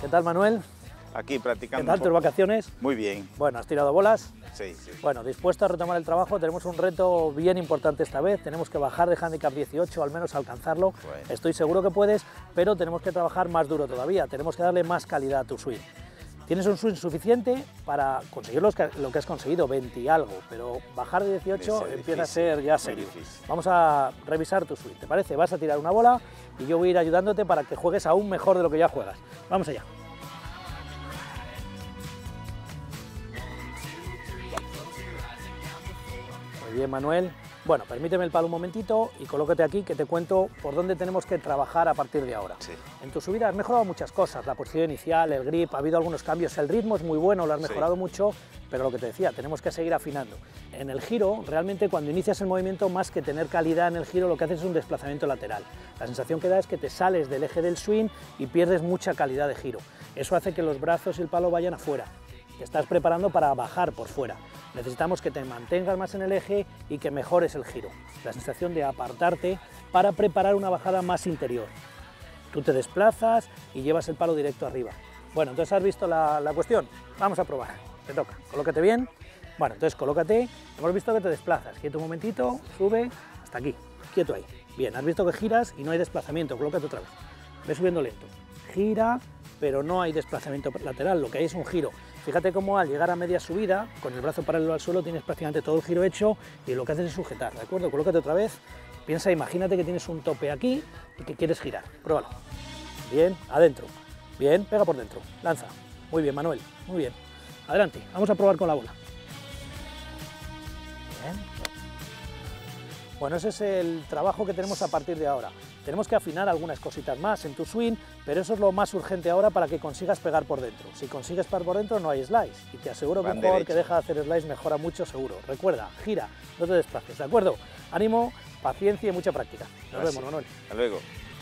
¿Qué tal, Manuel? Aquí practicando. ¿Qué tal tus vacaciones? Muy bien. Bueno, ¿has tirado bolas? Sí, sí. Bueno, dispuesto a retomar el trabajo, tenemos un reto bien importante esta vez. Tenemos que bajar de handicap 18, al menos alcanzarlo. Bueno. Estoy seguro que puedes, pero tenemos que trabajar más duro todavía. Tenemos que darle más calidad a tu swing. Tienes un swing suficiente para conseguir lo que has conseguido, 20 y algo, pero bajar de 18 empieza a ser ya serio. Vamos a revisar tu swing, ¿te parece? Vas a tirar una bola y yo voy a ir ayudándote para que juegues aún mejor de lo que ya juegas. Vamos allá. Muy bien, Manuel. Bueno, permíteme el palo un momentito y colócate aquí que te cuento por dónde tenemos que trabajar a partir de ahora. Sí. En tu subida has mejorado muchas cosas, la posición inicial, el grip, ha habido algunos cambios, el ritmo es muy bueno, lo has mejorado mucho, pero lo que te decía, tenemos que seguir afinando. En el giro, realmente cuando inicias el movimiento, más que tener calidad en el giro, lo que haces es un desplazamiento lateral. La sensación que da es que te sales del eje del swing y pierdes mucha calidad de giro. Eso hace que los brazos y el palo vayan afuera. Te estás preparando para bajar por fuera. Necesitamos que te mantengas más en el eje y que mejores el giro. La sensación de apartarte para preparar una bajada más interior. Tú te desplazas y llevas el palo directo arriba. Bueno, entonces has visto la cuestión. Vamos a probar. Te toca. Colócate bien. Bueno, entonces colócate. Hemos visto que te desplazas. Quieto un momentito, sube hasta aquí. Quieto ahí. Bien, has visto que giras y no hay desplazamiento. Colócate otra vez. Ve subiendo lento. Gira, pero no hay desplazamiento lateral. Lo que hay es un giro. Fíjate cómo al llegar a media subida, con el brazo paralelo al suelo, tienes prácticamente todo el giro hecho y lo que haces es sujetar, ¿de acuerdo? Colócate otra vez, piensa, imagínate que tienes un tope aquí y que quieres girar, pruébalo. Bien, adentro, bien, pega por dentro, lanza. Muy bien, Manuel, muy bien. Adelante, vamos a probar con la bola. Bien. Bueno, ese es el trabajo que tenemos a partir de ahora. Tenemos que afinar algunas cositas más en tu swing, pero eso es lo más urgente ahora para que consigas pegar por dentro. Si consigues pegar por dentro no hay slice, y te aseguro que un jugador que deja de hacer slice mejora mucho seguro. Recuerda, gira, no te desplaces, ¿de acuerdo? Ánimo, paciencia y mucha práctica. Nos vemos, Manuel. Hasta luego.